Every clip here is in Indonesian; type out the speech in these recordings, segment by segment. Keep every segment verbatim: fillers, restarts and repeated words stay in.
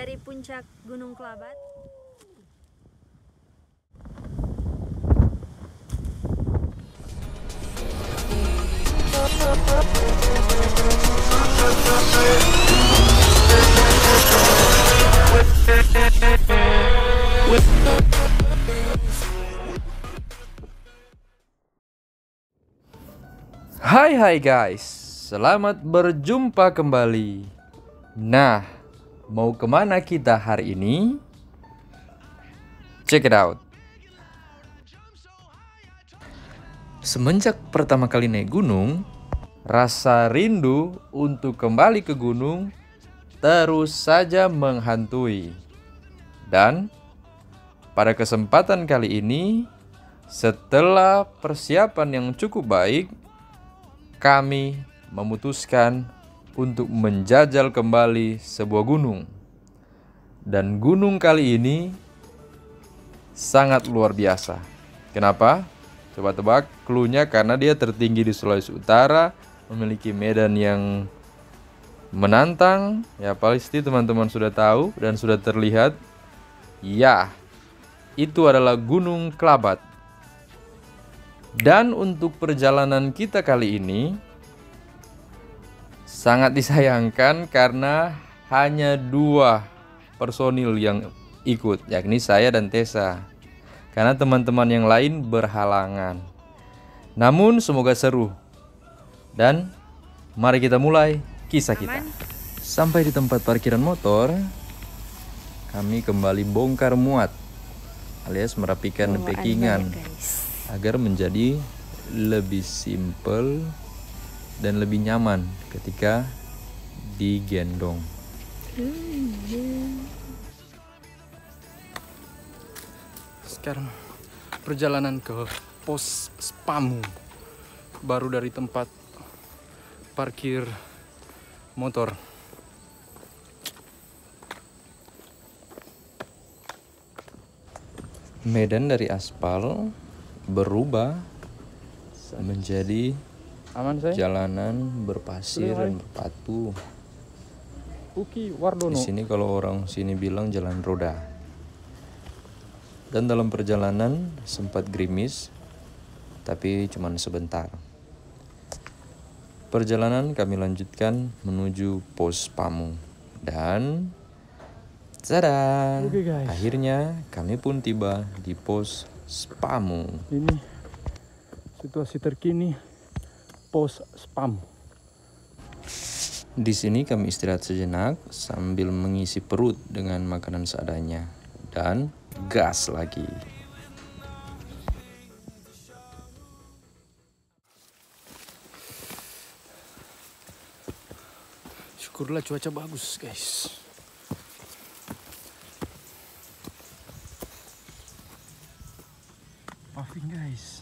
dari puncak Gunung Kelabat. Hai hai guys, selamat berjumpa kembali. Nah, mau kemana kita hari ini? Check it out. Semenjak pertama kali naik gunung, rasa rindu untuk kembali ke gunung terus saja menghantui. Dan pada kesempatan kali ini, setelah persiapan yang cukup baik, kami memutuskan untuk menjajal kembali sebuah gunung. Dan gunung kali ini sangat luar biasa. Kenapa? Coba tebak clue-nya, karena dia tertinggi di Sulawesi Utara, memiliki medan yang menantang. Ya pasti teman-teman sudah tahu dan sudah terlihat. Ya, itu adalah Gunung Kelabat. Dan untuk perjalanan kita kali ini sangat disayangkan karena hanya dua personil yang ikut, yakni saya dan Tessa. Karena teman-teman yang lain berhalangan. Namun semoga seru. Dan mari kita mulai kisah kita. Sampai di tempat parkiran motor, kami kembali bongkar muat alias merapikan packingan agar menjadi lebih simple dan lebih nyaman ketika digendong. Sekarang perjalanan ke pos Spamu, baru dari tempat parkir motor. Medan dari aspal berubah menjadi Aman saya? jalanan berpasir dan berbatu. Uki Wardono. Di sini kalau orang sini bilang jalan roda. Dan dalam perjalanan sempat gerimis, tapi cuma sebentar. Perjalanan kami lanjutkan menuju pos Spamu. Dan tada! Oke, guys. Akhirnya kami pun tiba di pos Spamu. Ini situasi terkini pos Spamu. Di sini kami istirahat sejenak sambil mengisi perut dengan makanan seadanya dan gas lagi. Syukurlah cuaca bagus, guys. Puffing, guys.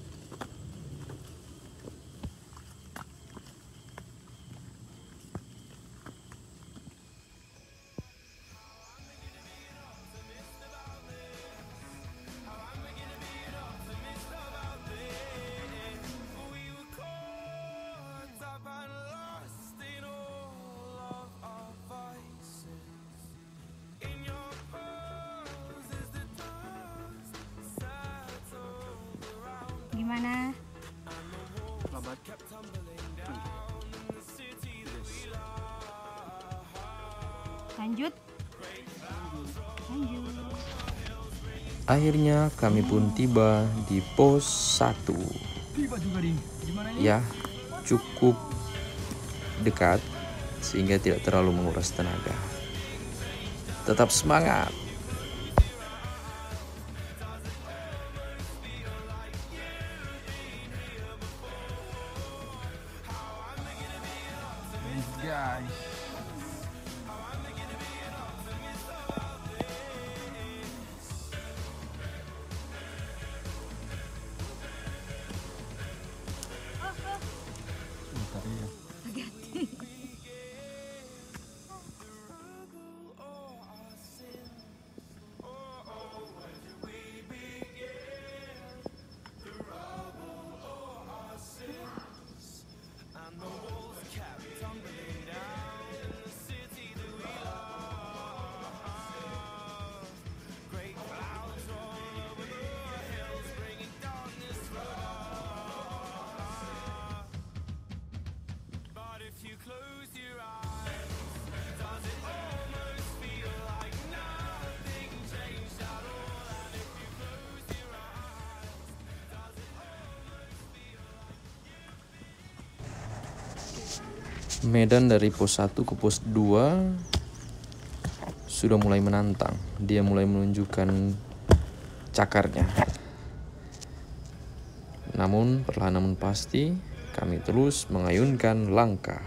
Gimana? Kelabat. Lanjut. Lanjut. Akhirnya kami pun tiba di pos satu. Tiba juga di gimana ini? Ya, cukup dekat sehingga tidak terlalu menguras tenaga. Tetap semangat. Guys. Medan dari pos satu ke pos dua sudah mulai menantang. Dia mulai menunjukkan cakarnya. Namun perlahan namun pasti kami terus mengayunkan langkah.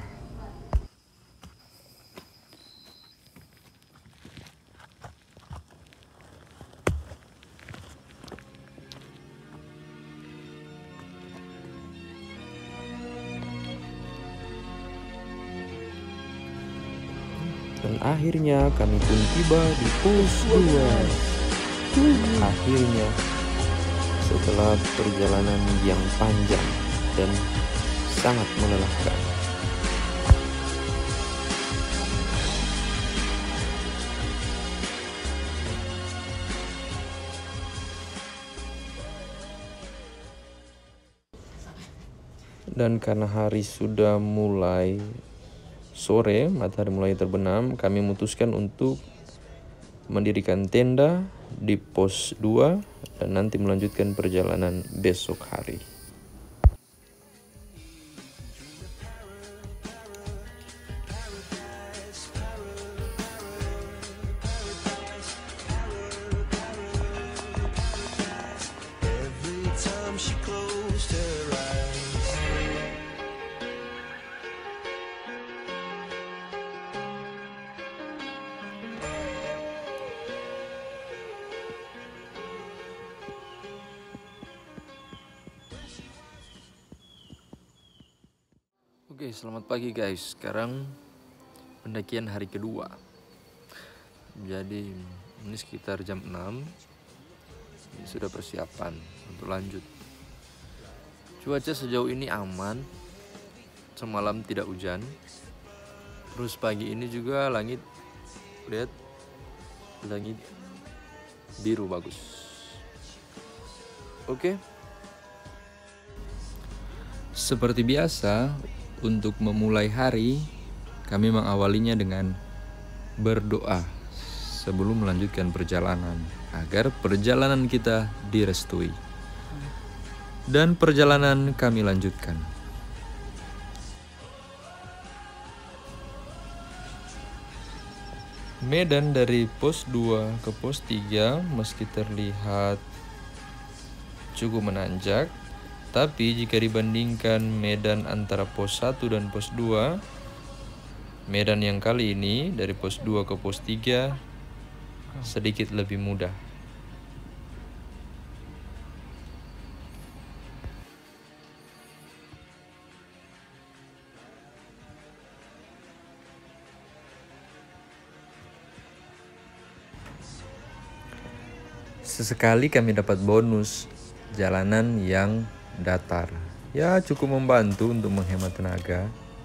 Dan akhirnya kami pun tiba di pos dua. Akhirnya, setelah perjalanan yang panjang dan sangat melelahkan. Dan karena hari sudah mulai sore, matahari mulai terbenam, kami memutuskan untuk mendirikan tenda di pos dua dan nanti melanjutkan perjalanan besok hari. Oke, selamat pagi guys. Sekarang pendakian hari kedua. Jadi ini sekitar jam enam. Ini sudah persiapan untuk lanjut. Cuaca sejauh ini aman. Semalam tidak hujan. Terus pagi ini juga langit, lihat, langit biru bagus. Oke. Seperti biasa, untuk memulai hari, kami mengawalinya dengan berdoa sebelum melanjutkan perjalanan, agar perjalanan kita direstui. Dan perjalanan kami lanjutkan. Medan dari pos dua ke pos tiga meski terlihat cukup menanjak, tapi jika dibandingkan medan antara pos satu dan pos dua, medan yang kali ini dari pos dua ke pos tiga sedikit lebih mudah. Sesekali kami dapat bonus jalanan yang datar. Ya, cukup membantu untuk menghemat tenaga.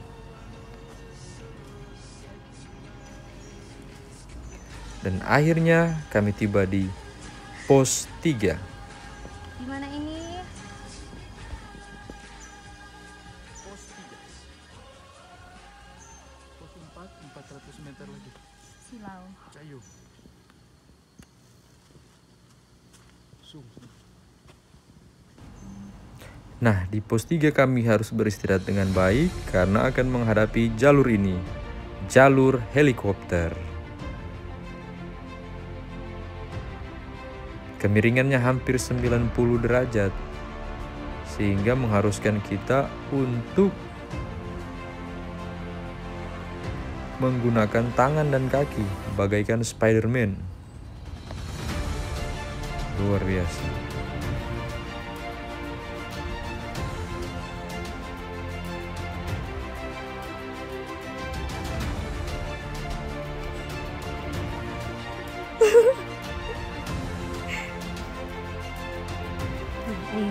Dan akhirnya kami tiba di pos tiga. Di mana ini? Pos tiga. Pos empat, empat ratus meter lagi. Silau. Cayu. Sum. Nah, di pos tiga kami harus beristirahat dengan baik karena akan menghadapi jalur ini, jalur helikopter. Kemiringannya hampir sembilan puluh derajat, sehingga mengharuskan kita untuk menggunakan tangan dan kaki bagaikan Spider-Man. Luar biasa. Iya.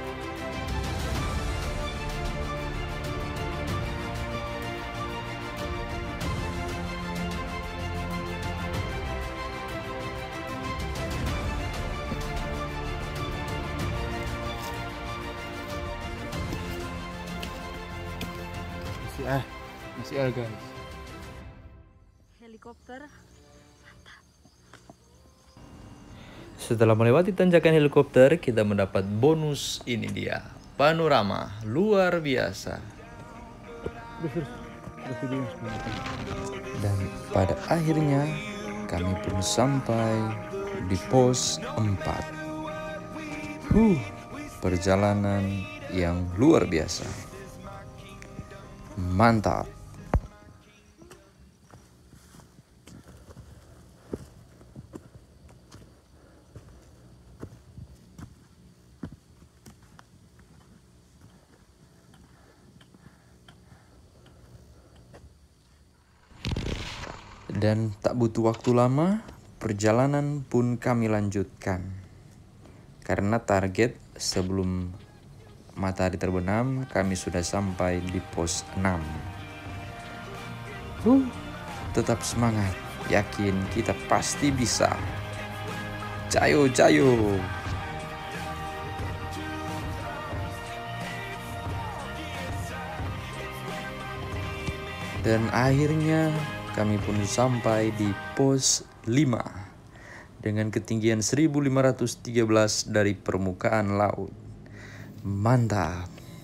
Masih ah, masih ah guys. Helikopter. Setelah melewati tanjakan helikopter, kita mendapat bonus. Ini dia, panorama luar biasa. Dan pada akhirnya kami pun sampai di pos empat. Huh, perjalanan yang luar biasa. Mantap. Dan tak butuh waktu lama, perjalanan pun kami lanjutkan. Karena target sebelum matahari terbenam, kami sudah sampai di pos enam. Huh, tetap semangat, yakin kita pasti bisa. Jayo, jayo. Dan akhirnya kami pun sampai di pos lima dengan ketinggian seribu lima ratus tiga belas dari permukaan laut. Mantap.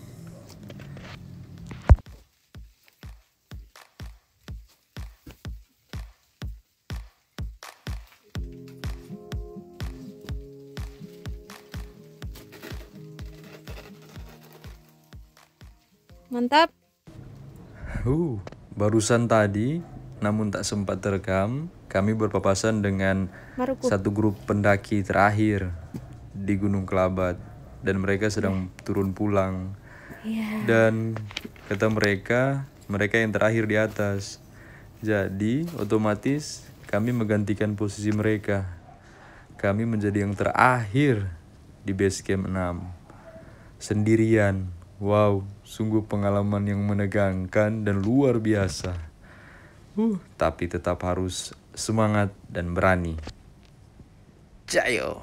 Mantap. Uh, barusan tadi, namun tak sempat terekam, kami berpapasan dengan Maruku. satu grup pendaki terakhir di Gunung Kelabat dan mereka sedang turun pulang. Iya. Dan kata mereka, mereka yang terakhir di atas. Jadi otomatis kami menggantikan posisi mereka. Kami menjadi yang terakhir di base camp enam. Sendirian. Wow, sungguh pengalaman yang menegangkan dan luar biasa. Uh, tapi tetap harus semangat dan berani. Jayo.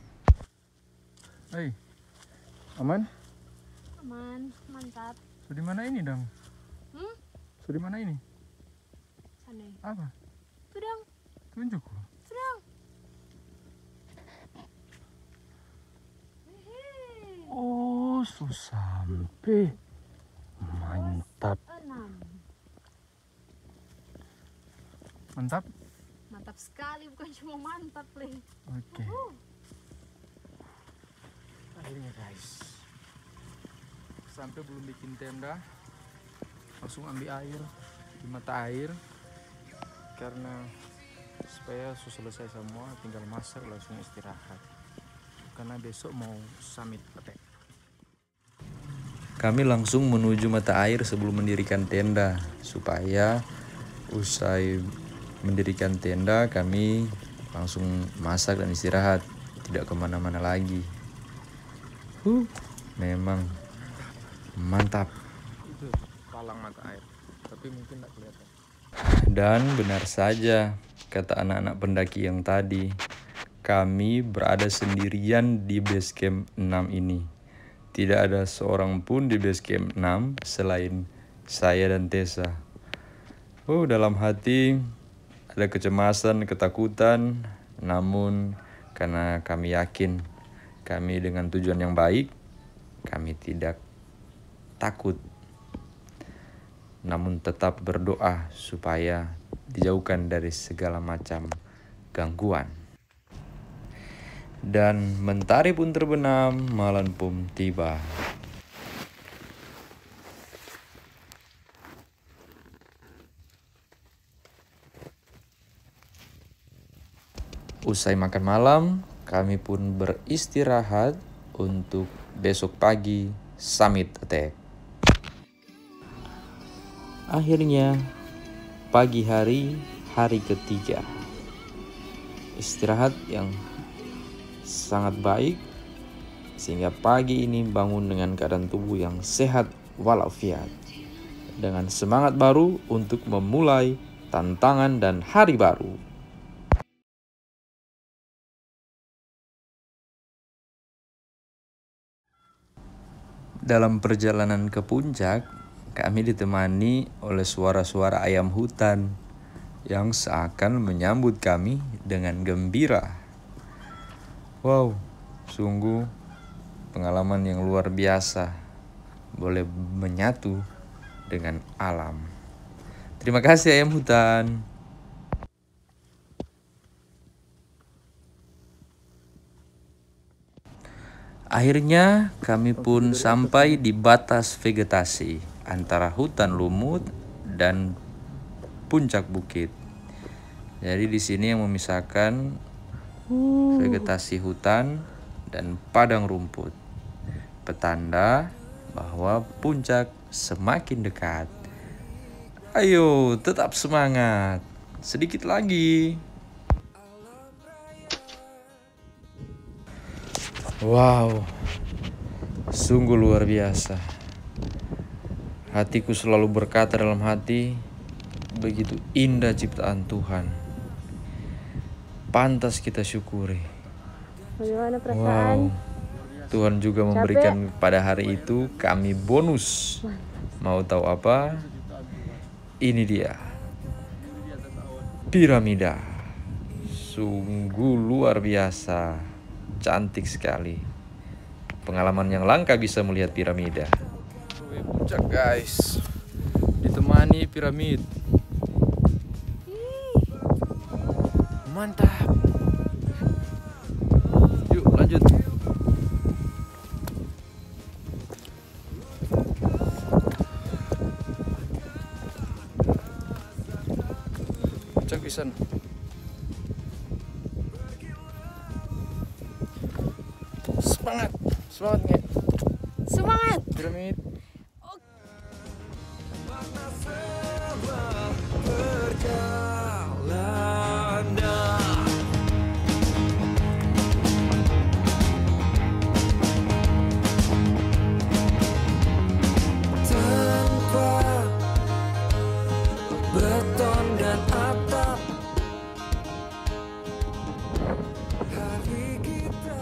Hai, aman? Aman, mantap. So di mana ini dong? Hmm? So di mana ini? Sana. Apa? Tuh dong, Tunjuk. tuh dong. Hehe. Oh, so sampai. Mantap. Enam. Mantap. Mantap sekali, bukan cuma mantap, Le. Oke. Uh. Akhirnya guys, sampai belum bikin tenda, langsung ambil air di mata air karena supaya selesai semua tinggal masak langsung istirahat karena besok mau summit attack. Kami langsung menuju mata air sebelum mendirikan tenda supaya usai mendirikan tenda kami langsung masak dan istirahat, tidak kemana-mana lagi. Huh, memang mantap. Itu palang mata air, tapi mungkin tidak kelihatan. Dan benar saja kata anak-anak pendaki yang tadi, kami berada sendirian di base camp enam ini. Tidak ada seorang pun di base camp enam selain saya dan Tessa. Oh, dalam hati ada kecemasan, ketakutan, namun karena kami yakin kami dengan tujuan yang baik, kami tidak takut. Namun tetap berdoa supaya dijauhkan dari segala macam gangguan. Dan mentari pun terbenam, malam pun tiba. Usai makan malam, kami pun beristirahat untuk besok pagi summit attack. Akhirnya pagi hari, hari ketiga. Istirahat yang sangat baik sehingga pagi ini bangun dengan keadaan tubuh yang sehat walafiat. Dengan semangat baru untuk memulai tantangan dan hari baru. Dalam perjalanan ke puncak, kami ditemani oleh suara-suara ayam hutan yang seakan menyambut kami dengan gembira. Wow, sungguh pengalaman yang luar biasa. Boleh menyatu dengan alam. Terima kasih ayam hutan. Akhirnya kami pun sampai di batas vegetasi antara hutan lumut dan puncak bukit. Jadi di sini yang memisahkan vegetasi hutan dan padang rumput. Petanda bahwa puncak semakin dekat. Ayo, tetap semangat. Sedikit lagi. Wow, sungguh luar biasa. Hatiku selalu berkata dalam hati, begitu indah ciptaan Tuhan. Pantas kita syukuri. Bagaimana perasaan? Wow, Tuhan juga memberikan pada hari itu kami bonus. Mau tahu apa? Ini dia, piramida. Sungguh luar biasa. Cantik sekali. Pengalaman yang langka bisa melihat piramida. Puncak guys, ditemani piramid. Mantap. Yuk lanjut. Puncak pisan. Semangat, semangat nge. Semangat. Piramid. Beton dan atap, hari kita.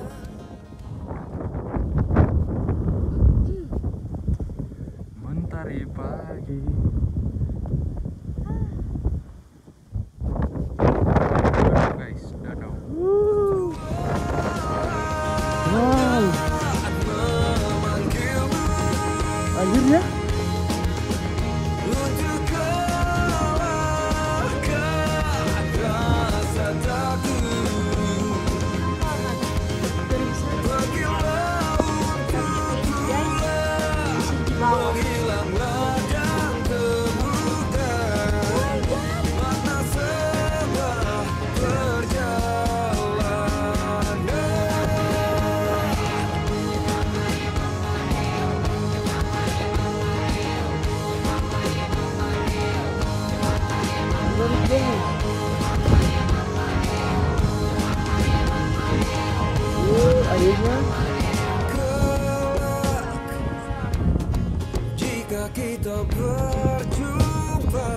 Mentari pagi. Guys, danau. Wow. Akhirnya akhirnya Jika kita berjumpa,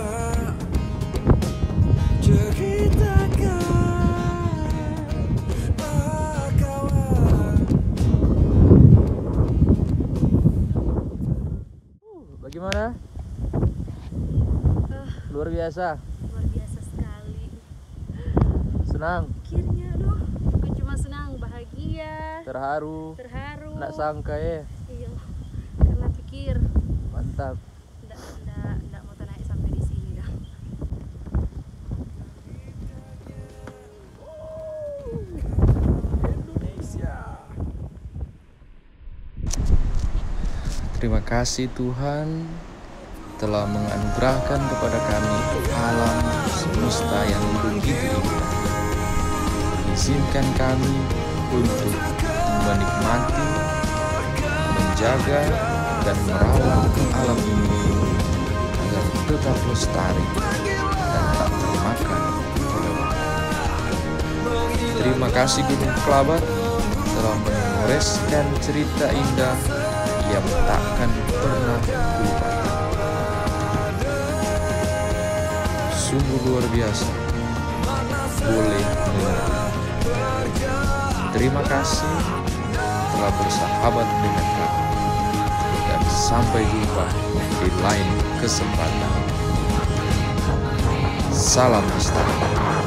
ceritakan kawan. bagaimana? Luar biasa. Luar biasa sekali. Senang, Akhirnya aduh, bukan cuma senang, bahagia, terharu, terharu. nggak sangka ya. Iya. Karena pikir Mantap. ndak ndak ndak mau naik sampai di sini dah. Terima kasih Tuhan telah menganugerahkan kepada kami alam semesta yang begitu indah. Izinkan kami untuk menikmati, menjaga, dan merawat alam ini agar tetap lestari dan tak termakan oleh waktu. Terima kasih Gunung Kelabat telah menuliskan cerita indah yang takkan pernah lupakan. Sungguh luar biasa boleh mengerti. Terima kasih telah bersahabat dengan kami, dan sampai jumpa di lain kesempatan. Salam lestari.